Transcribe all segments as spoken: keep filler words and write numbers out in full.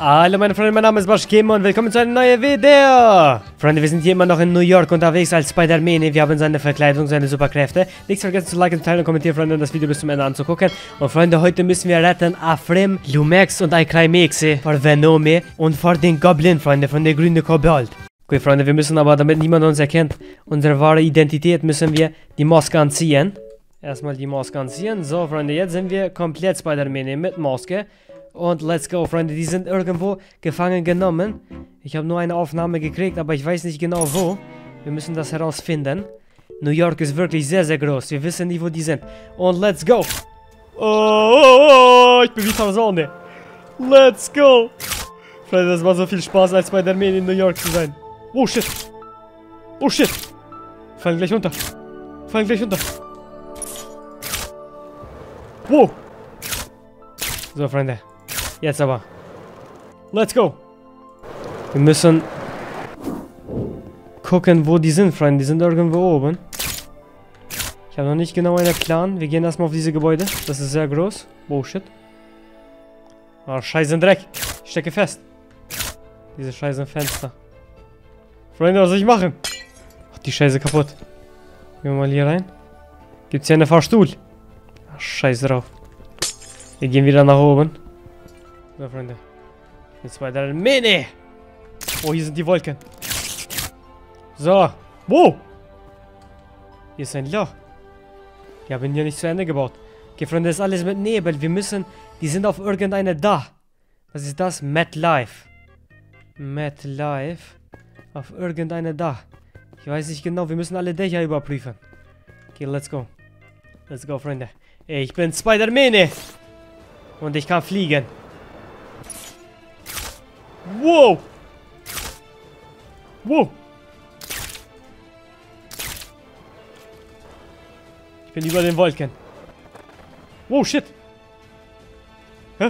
Hallo meine Freunde, mein Name ist Basch Gamer und willkommen zu einem neuen Video! Freunde, wir sind hier immer noch in New York unterwegs als Spider-Man. Wir haben seine Verkleidung, seine Superkräfte. Nichts vergessen zu liken, teilen und kommentieren, Freunde, und das Video bis zum Ende anzugucken. Und Freunde, heute müssen wir retten Afrim, Lumex und Icrimexe vor Venome und vor den Goblin, Freunde, von der grünen Kobold. Okay, Freunde, wir müssen aber, damit niemand uns erkennt, unsere wahre Identität, müssen wir die Maske anziehen. Erstmal die Maske anziehen. So, Freunde, jetzt sind wir komplett Spider-Man mit Maske. Und let's go, Freunde. Die sind irgendwo gefangen genommen. Ich habe nur eine Aufnahme gekriegt, aber ich weiß nicht genau wo. Wir müssen das herausfinden. New York ist wirklich sehr, sehr groß. Wir wissen nicht, wo die sind. Und let's go. Oh, oh, oh, ich bin wie Tarzan. Let's go. Freunde, das war so viel Spaß, als Spider-Man in New York zu sein. Oh, shit. Oh, shit. Fallen gleich runter. Fallen gleich runter. Wow. So, Freunde. Jetzt aber. Let's go. Wir müssen gucken, wo die sind, Freunde. Die sind irgendwo oben. Ich habe noch nicht genau einen Plan. Wir gehen erstmal auf diese Gebäude. Das ist sehr groß. Oh, shit. Oh, scheiße Dreck. Ich stecke fest. Diese scheiße Fenster. Freunde, was soll ich machen? Ach, die Scheiße kaputt. Gehen wir mal hier rein. Gibt's hier einen Fahrstuhl? Ach, scheiße drauf. Wir gehen wieder nach oben. So, Freunde. Jetzt bei der Mini. Oh, hier sind die Wolken. So. Wo? Hier ist ein Loch. Die haben hier nicht zu Ende gebaut. Okay, Freunde, das ist alles mit Nebel. Wir müssen... Die sind auf irgendeine Dach. Was ist das? MetLife. MetLife. Auf irgendeine Dach. Ich weiß nicht genau. Wir müssen alle Dächer überprüfen. Okay, let's go. Let's go, Freunde. Ey, ich bin Spider-Man. Und ich kann fliegen. Wow. Wow. Ich bin über den Wolken. Wow, shit. Hä?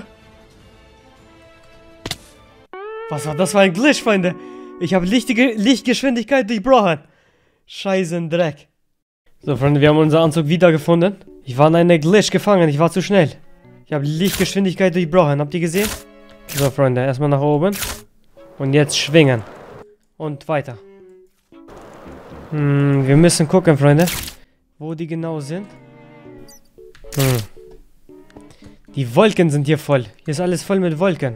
Was war das für ein Glitch, Freunde? Ich habe Lichtgeschwindigkeit durchbrochen. Scheißen Dreck. So, Freunde, wir haben unseren Anzug wiedergefunden. Ich war in einer Glitch gefangen. Ich war zu schnell. Ich habe Lichtgeschwindigkeit durchbrochen. Habt ihr gesehen? So, Freunde, erstmal nach oben. Und jetzt schwingen. Und weiter. Hm, wir müssen gucken, Freunde. Wo die genau sind. Hm. Die Wolken sind hier voll. Hier ist alles voll mit Wolken.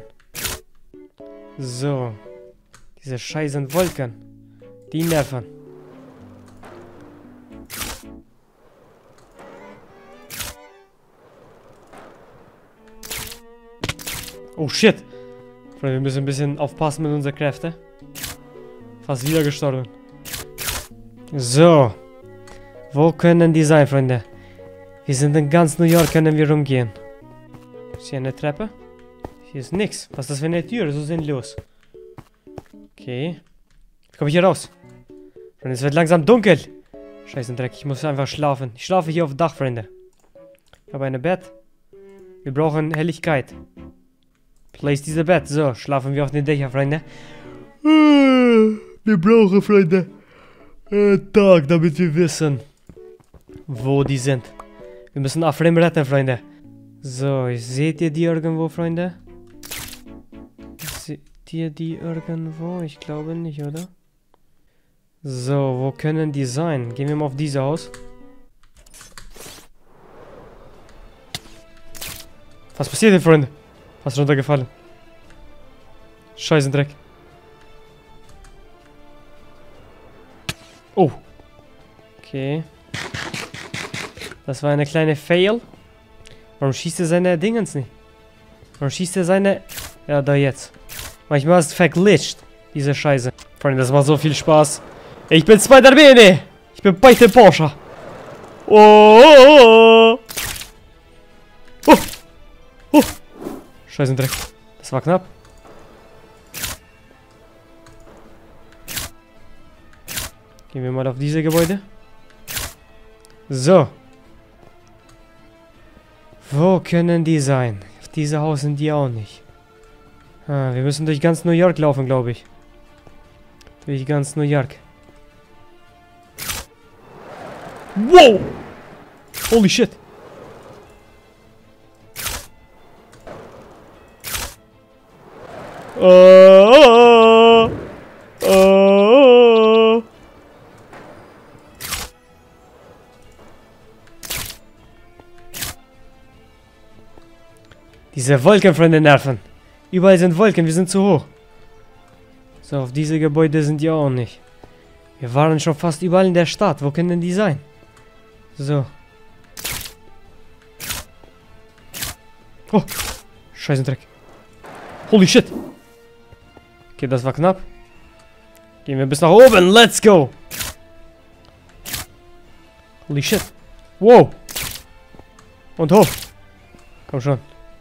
So. Diese scheißen Wolken. Die nerven. Oh shit. Freunde, wir müssen ein bisschen aufpassen mit unseren Kräften. Fast wieder gestorben. So. Wo können die sein, Freunde? Wir sind in ganz New York, können wir rumgehen. Ist hier eine Treppe? Hier ist nichts. Was ist das für eine Tür? So sinnlos. Okay. Wie komme ich hier raus? Freunde, es wird langsam dunkel. Scheiße Dreck, ich muss einfach schlafen. Ich schlafe hier auf dem Dach, Freunde. Ich habe ein Bett. Wir brauchen Helligkeit. Place diese Bett. So, schlafen wir auf den Dächern, Freunde. Wir brauchen, Freunde, einen Tag, damit wir wissen, wo die sind. Wir müssen Afrim retten, Freunde. So, seht ihr die irgendwo, Freunde? Seht ihr die irgendwo? Ich glaube nicht, oder? So, wo können die sein? Gehen wir mal auf diese Haus. Was passiert denn, Freunde? Fast runtergefallen. Scheißen Dreck. Oh. Okay. Das war eine kleine Fail. Warum schießt er seine Dingens nicht? Warum schießt er seine... Ja, da jetzt. Manchmal ist es verglitscht. Diese Scheiße. Freunde, das macht so viel Spaß. Ich bin Spider-Man. Ich bin bei dem Porsche. Oh. Oh. Oh. Oh. Scheißen Dreck. Das war knapp. Gehen wir mal auf diese Gebäude. So. Wo können die sein? Auf diese Haus sind die auch nicht. Ah, wir müssen durch ganz New York laufen, glaube ich. Durch ganz New York. Wow! Holy shit! Oh, oh, oh. Diese Wolken, Freunde, nerven. Überall sind Wolken, wir sind zu hoch. So, auf diese Gebäude sind die auch nicht. Wir waren schon fast überall in der Stadt. Wo können denn die sein? So. Oh, scheiße Dreck. Holy shit. Okay, das war knapp. Gehen wir bis nach oben. Let's go. Holy shit. Wow. Und hoch. Komm schon.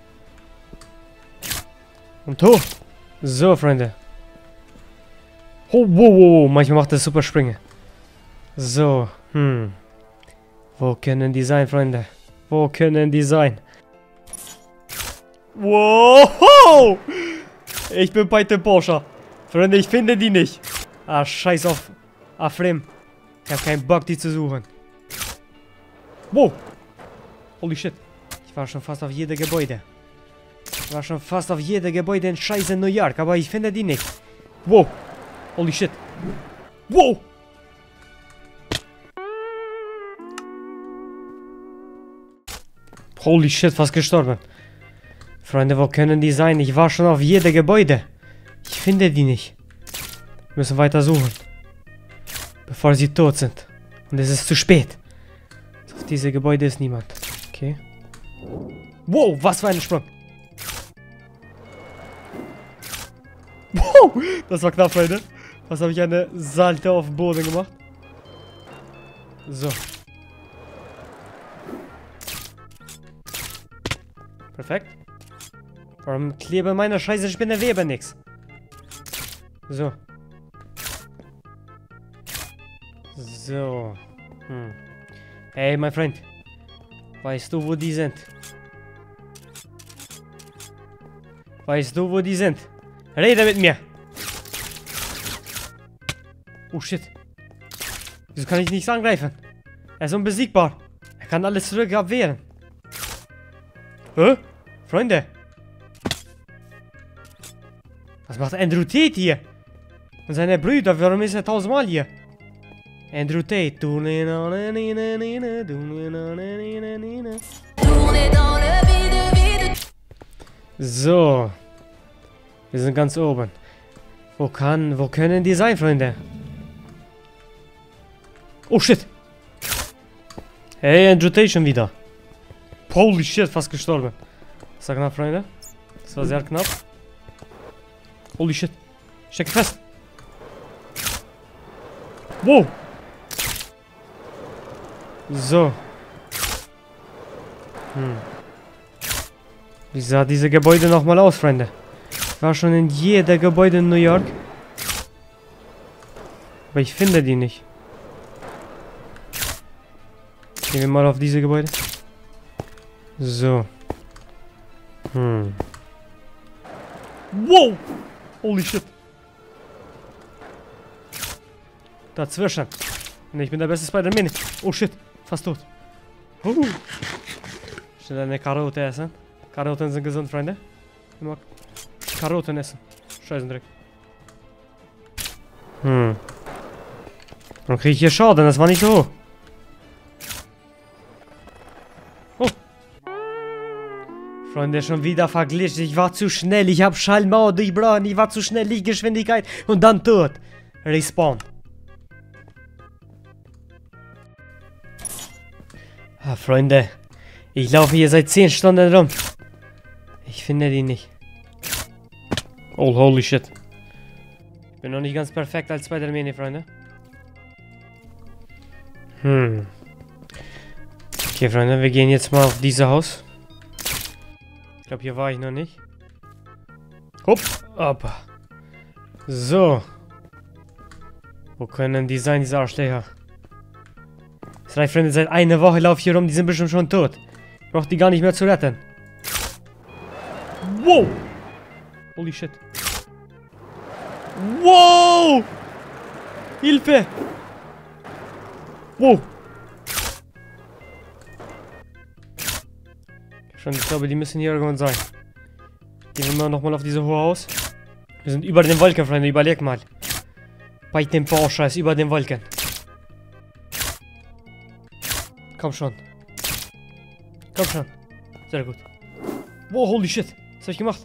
Und hoch. So, Freunde. Oh, wow, wow, wow. Manchmal macht das super Sprünge. So. Hm. Wo können die sein, Freunde? Wo können die sein? Wow. Ich bin bei dem Porsche. Freunde, ich finde die nicht. Ah, scheiß auf Afrim. Ich habe keinen Bock, die zu suchen. Wow. Holy shit. Ich war schon fast auf jedem Gebäude. Ich war schon fast auf jedem Gebäude in scheiße New York, aber ich finde die nicht. Wow. Holy shit. Wow. Holy shit, fast gestorben. Freunde, wo können die sein? Ich war schon auf jedem Gebäude. Ich finde die nicht. Wir müssen weiter suchen. Bevor sie tot sind. Und es ist zu spät. Auf diese Gebäude ist niemand. Okay. Wow, was für ein Sprung. Wow, das war knapp, Freunde. Was habe ich eine Salto auf dem Boden gemacht? So. Perfekt. Warum klebe meine scheiße Spinnewebe nix? So. So. Hm. Hey, mein Freund. Weißt du, wo die sind? Weißt du, wo die sind? Rede mit mir. Oh shit. Wieso kann ich nichts angreifen? Er ist unbesiegbar. Er kann alles zurück abwehren. Hä? Freunde. Was macht Andrew Tate hier? Und seine Brüder, warum ist er tausendmal hier? Andrew Tate. So. Wir sind ganz oben. Wo kann, wo können die sein, Freunde? Oh shit. Hey, Andrew Tate schon wieder. Holy shit, fast gestorben. Das war knapp, Freunde. Das war sehr knapp. Holy shit. Steck fest. Wow. So. Hm. Wie sah diese Gebäude nochmal aus, Freunde? Ich war schon in jeder Gebäude in New York. Aber ich finde die nicht. Gehen wir mal auf diese Gebäude. So. Hm. Wow! Holy shit. Dazwischen. Und ich bin der beste Spider-Man. Oh shit. Fast tot. Uh. Schnell eine Karotte essen. Karotten sind gesund, Freunde. Immer Karotten essen. Scheißendreck. Hm. Warum kriege ich hier Schaden? Das war nicht so hoch. Oh. Freunde, schon wieder verglichen. Ich war zu schnell. Ich habe Schallmauer durchbrochen. Ich war zu schnell. Lichtgeschwindigkeit. Und dann tot. Respawn. Ah, Freunde. Ich laufe hier seit zehn Stunden rum. Ich finde die nicht. Oh, holy shit. Ich bin noch nicht ganz perfekt als Spider-Man, Freunde. Hm. Okay, Freunde, wir gehen jetzt mal auf dieses Haus. Ich glaube, hier war ich noch nicht. Hopp, hopp. So. Wo können die sein, diese Arschlöcher? Das reicht, Freunde, seit einer Woche laufe ich hier rum, die sind bestimmt schon tot. Ich brauche die gar nicht mehr zu retten. Wow! Holy shit. Wow! Hilfe! Wow! Schon, ich glaube, die müssen hier irgendwann sein. Gehen wir mal nochmal auf diese hohe Haus. Wir sind über den Wolken, Freunde. Überleg mal. Bei dem Porsche ist über den Wolken. Komm schon. Komm schon. Sehr gut. Wow, holy shit. Was hab ich gemacht?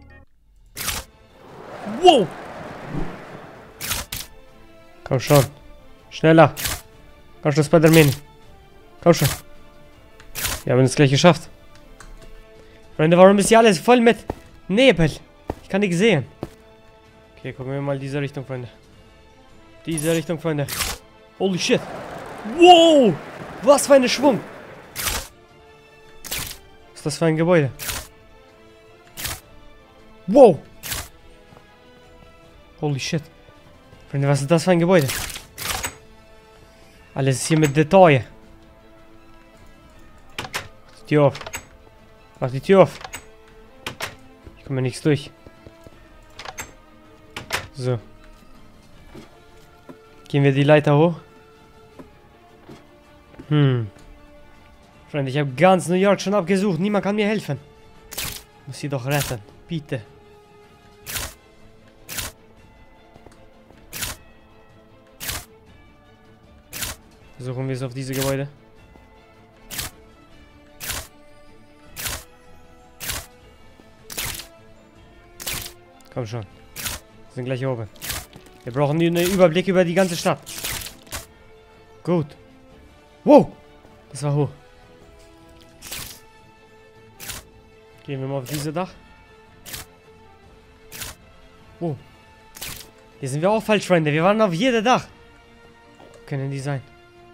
Wow. Komm schon. Schneller. Komm schon, Spider-Man. Komm schon. Wir haben es gleich geschafft. Freunde, warum ist hier alles voll mit Nebel? Ich kann nichts sehen. Okay, gucken wir mal in diese Richtung, Freunde. Diese Richtung, Freunde. Holy shit. Wow. Was für ein Schwung. Was ist das für ein Gebäude? Wow. Holy shit. Freunde, was ist das für ein Gebäude? Alles hier mit Detail. Mach die Tür auf. Mach die Tür auf. Ich komme nichts durch. So. Gehen wir die Leiter hoch. Hm. Freunde, ich habe ganz New York schon abgesucht. Niemand kann mir helfen. Muss sie doch retten. Bitte. Versuchen wir es auf diese Gebäude. Komm schon. Wir sind gleich oben. Wir brauchen einen Überblick über die ganze Stadt. Gut. Wow. Das war hoch. Gehen wir mal auf dieses Dach. Wow. Hier sind wir auch falsch, Freunde. Wir waren auf jedem Dach. Wo können die sein?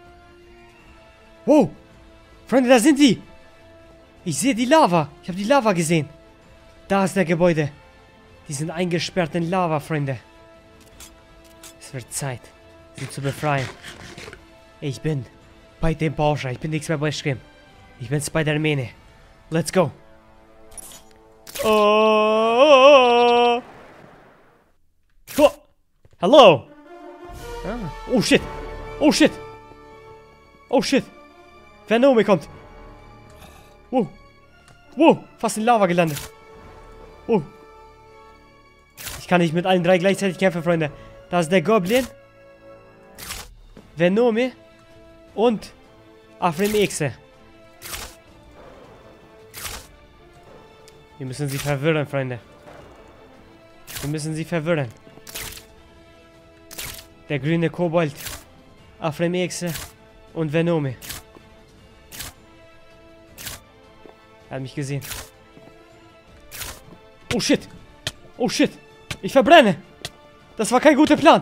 Wow. Freunde, da sind die. Ich sehe die Lava. Ich habe die Lava gesehen. Da ist der Gebäude. Die sind eingesperrt in Lava, Freunde. Es wird Zeit, sie zu befreien. Ich bin bei dem Porsche. Ich bin nichts mehr bei Schremm. Ich bin Spider-Man. Let's go. Oh. Oh. Hello. Ah. Oh shit. Oh shit. Oh shit. Venom kommt. Wow. Wow. Fast in Lava gelandet. Oh. Ich kann nicht mit allen drei gleichzeitig kämpfen, Freunde. Da ist der Goblin. Venome. Und Afrim Exe. Wir müssen sie verwirren, Freunde. Wir müssen sie verwirren. Der grüne Kobold. Afrim Exe. Und Venome. Er hat mich gesehen. Oh shit. Oh shit. Ich verbrenne. Das war kein guter Plan.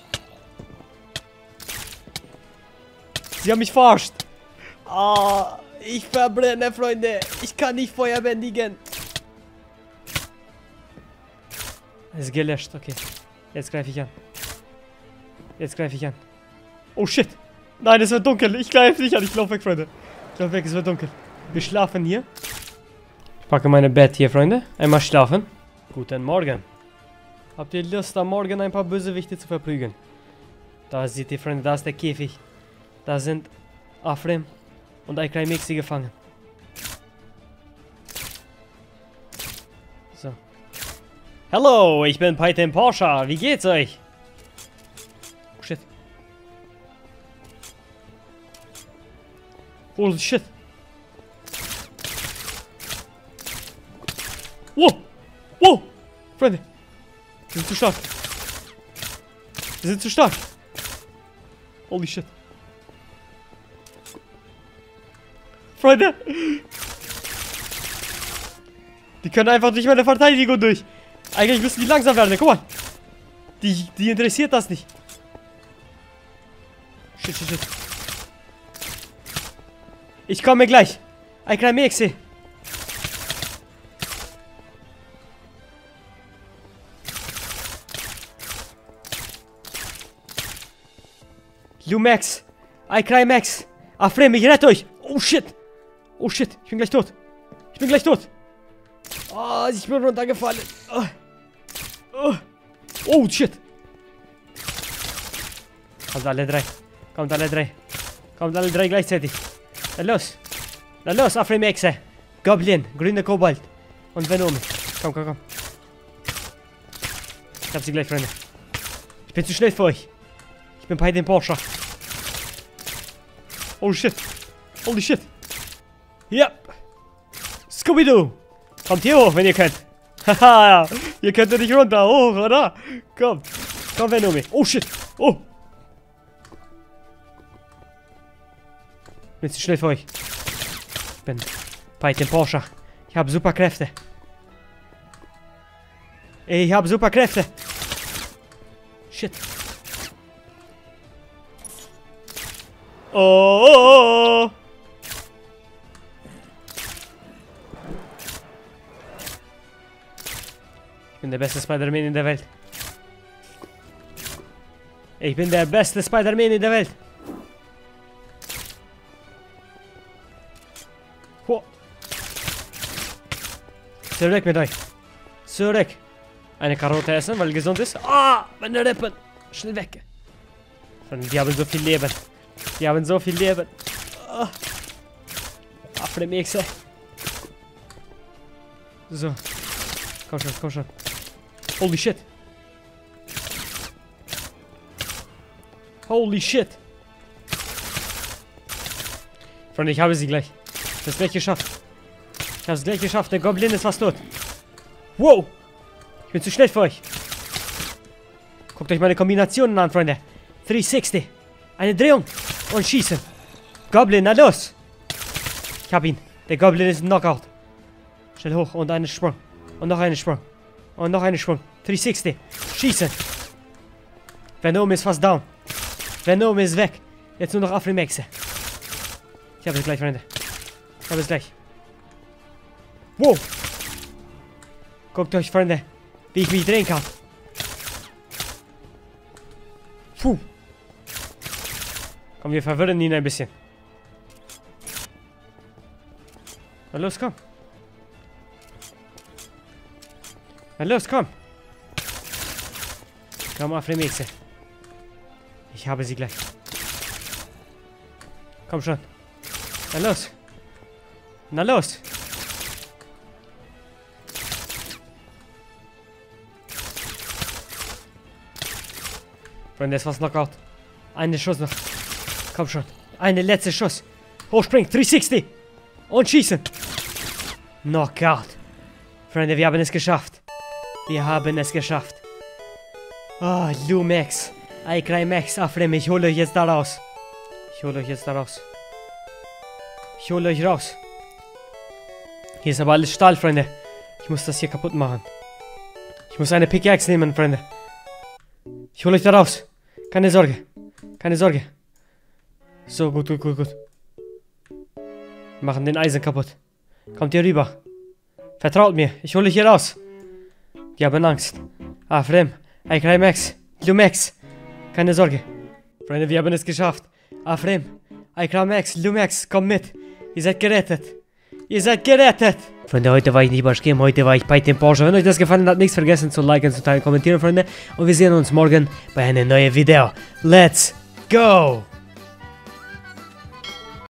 Sie haben mich verarscht. Ah, ich verbrenne, Freunde. Ich kann nicht Feuer bändigen. Es ist gelöscht. Okay. Jetzt greife ich an. Jetzt greife ich an. Oh shit. Nein, es wird dunkel. Ich greife nicht an. Ich laufe weg, Freunde. Ich laufe weg. Es wird dunkel. Wir schlafen hier. Ich packe meine Bett hier, Freunde. Einmal schlafen. Guten Morgen. Habt ihr Lust, am Morgen ein paar Bösewichte zu verprügeln? Da seht ihr, Freunde, da ist der Käfig. Da sind Afrim und Ikai Mixi gefangen. So. Hallo, ich bin Python Porsche. Wie geht's euch? Oh shit. Holy shit. Wow. Wow. Freunde. Wir sind zu stark. Wir sind zu stark. Holy shit. Freunde. Die können einfach durch meine Verteidigung durch. Eigentlich müssen die langsam werden. Guck mal. Die, die interessiert das nicht. Shit, shit, shit. Ich komme gleich. Ein kleiner Mexe. Lumax. I cry Max. Afrim, ich rette euch. Oh shit. Oh shit. Ich bin gleich tot. Ich bin gleich tot. Oh, ich bin runtergefallen. Oh, oh. Oh shit. Kommt alle drei. Kommt alle drei. Kommt alle drei gleichzeitig. Na los. Na los, Afrim Exe. Goblin, grüne Kobold. Und Venom. Komm, komm, komm. hab sie gleich, Freunde. Ich bin zu schnell für euch. Ich bin bei dem Porsche. Oh shit. Holy shit. Ja. Scooby-Doo. Kommt hier hoch, wenn ihr könnt. Haha. Ihr könnt ja nicht runter. Hoch, oder? Komm. Komm, Venom. Oh shit. Oh. Ich bin zu schnell für euch. Ich bin bei dem Porsche. Ich habe Superkräfte. Ich habe Superkräfte. Shit. Oh, oh, oh. Ich bin der beste Spider-Man in der Welt. Ich bin der beste Spider-Man in der Welt. Ho. Zurück mit euch. Zurück. Eine Karotte essen, weil gesund ist. Ah, meine Rippen. Schnell weg. Die haben so viel Leben. Die haben so viel Leben. Ah. Affremixe. So. Komm schon, komm schon. Holy shit. Holy shit. Freunde, ich habe sie gleich. Ich habe es gleich geschafft. Ich habe es gleich geschafft. Der Goblin ist fast tot. Wow. Ich bin zu schnell für euch. Guckt euch meine Kombinationen an, Freunde. dreihundertsechzig. Eine Drehung. Und schießen. Goblin, na los. Ich hab ihn. Der Goblin ist ein Knockout. Schnell hoch und einen Sprung. Und noch einen Sprung. Und noch einen Sprung. dreihundertsechzig. Schießen. Venom ist fast down. Venom ist weg. Jetzt nur noch Affremixe. Ich habe es gleich, Freunde. Ich habe es gleich. Wow. Guckt euch, Freunde, wie ich mich drehen kann. Puh. Komm, wir verwirren ihn ein bisschen. Na los, komm. Na los, komm. Komm, Affremixe. Ich habe sie gleich. Komm schon. Na los. Na los. Freunde, das war's Knockout. Eine Schuss noch. Komm schon. Eine letzte Schuss. Hochspringen. dreihundertsechzig. Und schießen. Knockout. Freunde, wir haben es geschafft. Wir haben es geschafft. Ah, oh, Lumax. iCrymax, Affrem, ich hole euch jetzt da raus. Ich hole euch jetzt da raus. Ich hole euch raus. Hier ist aber alles Stahl, Freunde. Ich muss das hier kaputt machen. Ich muss eine Pickaxe nehmen, Freunde. Ich hole euch da raus. Keine Sorge. Keine Sorge. So, gut, gut, gut, gut. Wir machen den Eisen kaputt. Kommt hier rüber. Vertraut mir. Ich hole euch hier raus. Die haben Angst. Affrem, iCrymax, Lumax. Keine Sorge. Freunde, wir haben es geschafft. Affrem, iCrymax, Lumax, komm mit. Ihr seid gerettet. Ihr seid gerettet. Freunde, heute war ich nicht bei Game, heute war ich bei dem Porsche. Wenn euch das gefallen hat, nichts vergessen zu liken, zu teilen, kommentieren, Freunde. Und wir sehen uns morgen bei einem neuen Video. Let's go!